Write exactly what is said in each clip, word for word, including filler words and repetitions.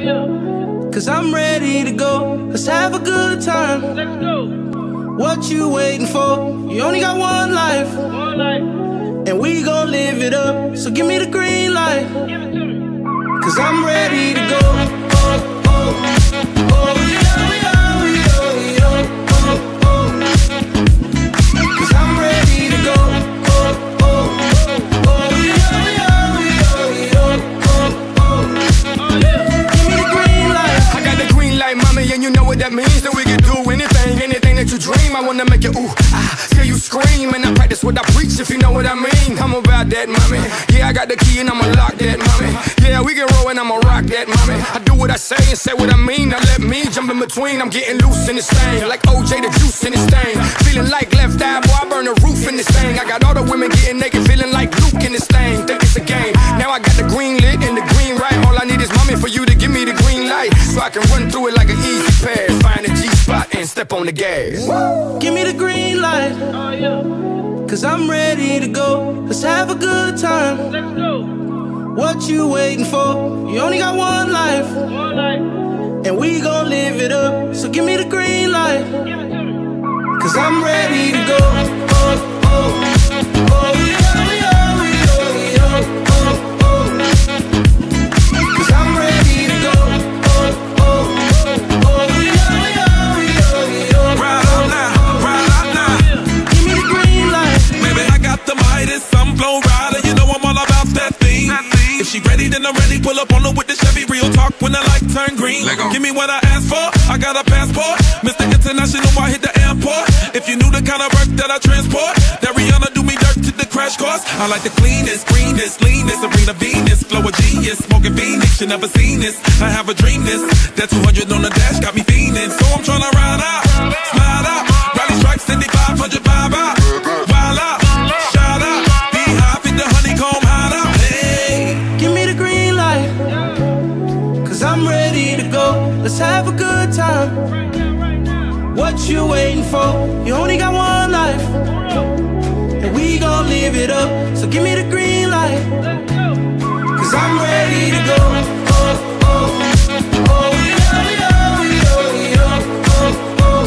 Cause I'm ready to go. Let's have a good time. Let's go. What you waiting for? You only got one life. One life. And we gon' live it up. So give me the green light. Give it to me. Cause I'm ready to go. Oh, oh, oh, yeah, yeah, yeah, yeah, oh, oh. Cause I'm ready to go. Oh, oh, oh, yeah, yeah, yeah, yeah, oh, oh. Oh, yeah. Give me the green light. I got the green light, mommy, and you know what that means. That we can do anything, anything that you dream. I wanna make it ooh, ah, till you scream. And I practice what I preach, if you know what I mean. I'm about that, mommy. Yeah, I got the key and I'ma lock that, mommy. Yeah, we can roll and I'ma rock that, mommy. I do what I say and say what I mean. Now let me jump in between. I'm getting loose in this thing, like O J the juice in this thing. Feeling like left eye, boy, I burn the roof in this thing. I got all the women getting naked, feeling like Luke in this thing. Think it's a game. Now I got the green lit and the green right. All I need is mommy for you to give me the green light, so I can run through it like an easy pass. Find a G spot and step on the gas. Give me the green light. Oh, yeah. Cause I'm ready to go. Let's have a good time. Let's go. What you waiting for? You only got one life. One life. And we gon' live it up. So give me the green light. Give it to me. Cause I'm ready to go. Oh, oh, oh, yeah, yeah, yeah, yeah, oh, oh. Cause I'm ready to go. Oh, oh, oh, yeah, yeah, yeah, yeah. Ride out now, ride out now. Give me the green light. Baby, I got the Midas, some flow rider. You know I'm all about that thing. If she ready, then I'm ready. Pull up on her with the Chevy. Real talk when the light turn green. Give me what I asked for. I got a passport. Mister International, I hit the airport. If you knew the kind of work that I transport, that Rihanna do me dirt to the crash course. I like the cleanest, greenest, leanest, Serena Venus, flow of genius, smoking Phoenix. You never seen this. I have a dream this. That two hundred on the dash got me fiending. So I'm tryna ride out, slide out, rally strikes, seventy-five hundred vibe out, wild out, shout out, beehive, hit the honeycomb hide out. Hey, Give me the green light. Cause I'm ready to go. Let's have a good time. Right now, right now. What you waiting for? You only got one life. Hold up. And we gon' live it up. So give me the green light. Let's go. Cause I'm ready to go. Oh, oh, oh, yeah, yeah, yeah, yeah, oh, oh.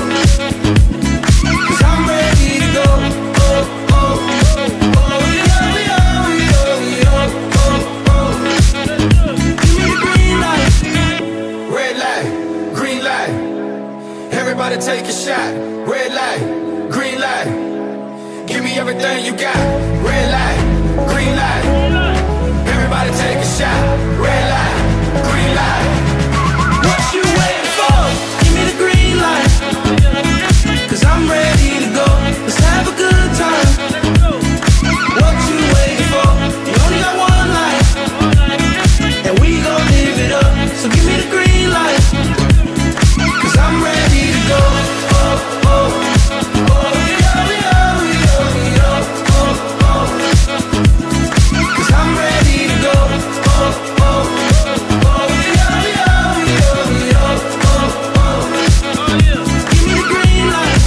Cause I'm ready to go. Oh, oh, oh, yeah, yeah, yeah, yeah, oh, oh. Give me the green light. Red light, green light. Everybody take a shot. Red light, green light. Give me everything you got. Red light, green light. Everybody take a shot. Red light, green light. What you waiting for? Give me the green light. Cause I'm ready to go. Let's have a good time. Let's go. What you waiting for? You only got one life. And we gon' live it up. So give me the green light. Cause I'm ready to go. Oh, oh, oh, yeah, yeah, yeah, yeah, oh, oh. Cause I'm ready to go. Oh, oh, oh, yeah, yeah, yeah, yeah, oh, oh. Oh, yeah. Give me the green light.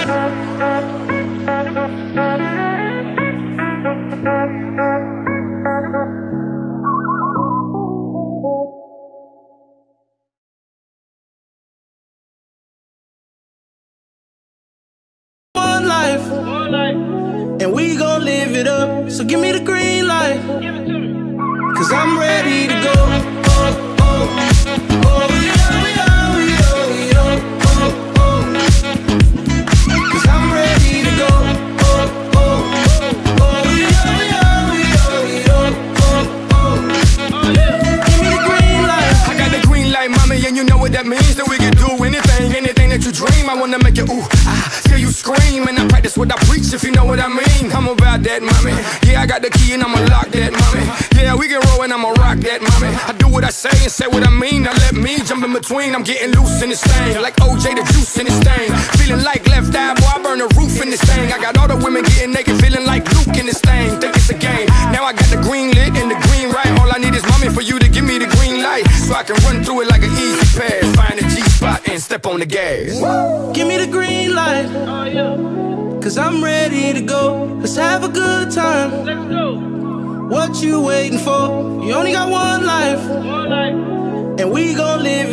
One life. One life. And we gon' live it up. So give me the green light. Give it to me. Cause I'm ready to go. Oh, oh, oh, yeah, yeah, yeah, yeah, oh, oh. Cause I'm ready to go. Oh, oh, oh, yeah, yeah, yeah, yeah, oh, oh. Oh, yeah. Give me the green light. I got the green light, mommy, and you know what that means. That we can do anything, anything that you dream. I wanna make it ooh, ah, till you scream. And I practice what I preach, if you know what I mean. I'm about that, mommy. Yeah, I got the key and I'ma lock that, mommy. Yeah, we can roll and I'ma rock that, mommy. I do what I say and say what I mean. Now let me jump in between. I'm getting loose in this thing, like O J the juice in this thing. Feeling like left eye, boy, I burn the roof in this thing. I got all the women getting naked, feeling like Luke in this thing. Think it's a game. Now I got the green lit and the green right. All I need is mommy for you to give me the green light, so I can run through it like an easy pass. Find a G spot and step on the gas. Give me the green light. Oh, yeah. Cause I'm ready to go. Let's have a good time. Let's go. What you waiting for? You only got one life. One life. And we gon' live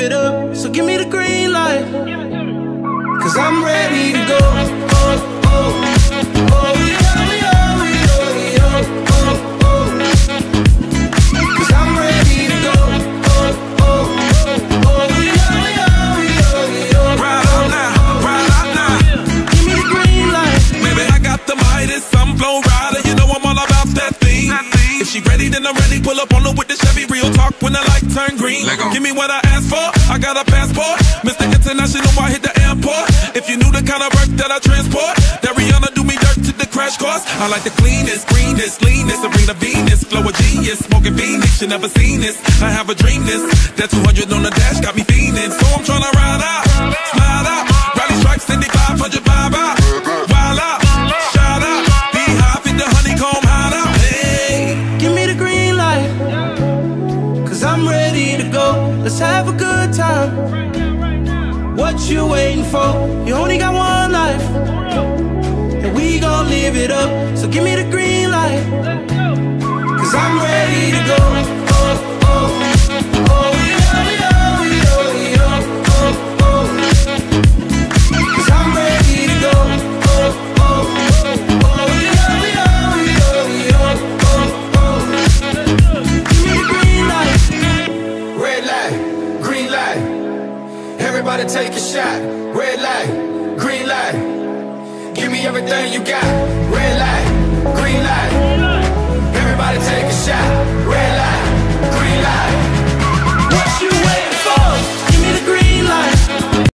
it up, so give me the green light. Cause I'm ready to go. Oh, oh, oh, yeah, yeah, yeah, yeah, oh, oh. Cause I'm ready to go. Oh, oh, oh, yeah, yeah, yeah, yeah. Right out now, right out now. Give me the green light. Baby, I got the mighty some flow rider. You know I'm all about that thing. If she ready, then I'm ready. Pull up on her with the Chevy. Real talk when the light turn green. Give me what I asked for. I got a passport. Mister International, I hit the airport. If you knew the kind of work that I transport, that Rihanna do me dirt to the crash course. I like the cleanest, greenest, leanest, Serena Venus, flow a genius, smoking Phoenix. You never seen this. I have a dream this. That two hundred on the dash got me fiending. So I'm tryna ride out, slide out, rally stripes, seventy-five hundred vibe out, wild out, shout out, beehive in the honeycomb hide out. Hey, Give me the green light. Cause I'm ready to go. Let's have a good time. What you waiting for? You only got one life, and we gon' live it up. So give me the green light. Cause I'm ready to go. Oh, oh, oh, yeah, yeah, yeah, yeah, oh, oh. Cause I'm ready to go. Oh, oh, oh, yeah, yeah, yeah, yeah, oh, oh. Give me the green light. Red light, green light. Everybody take a shot. Red light, green light. Give me everything you got. Red light, green light. Everybody take a shot.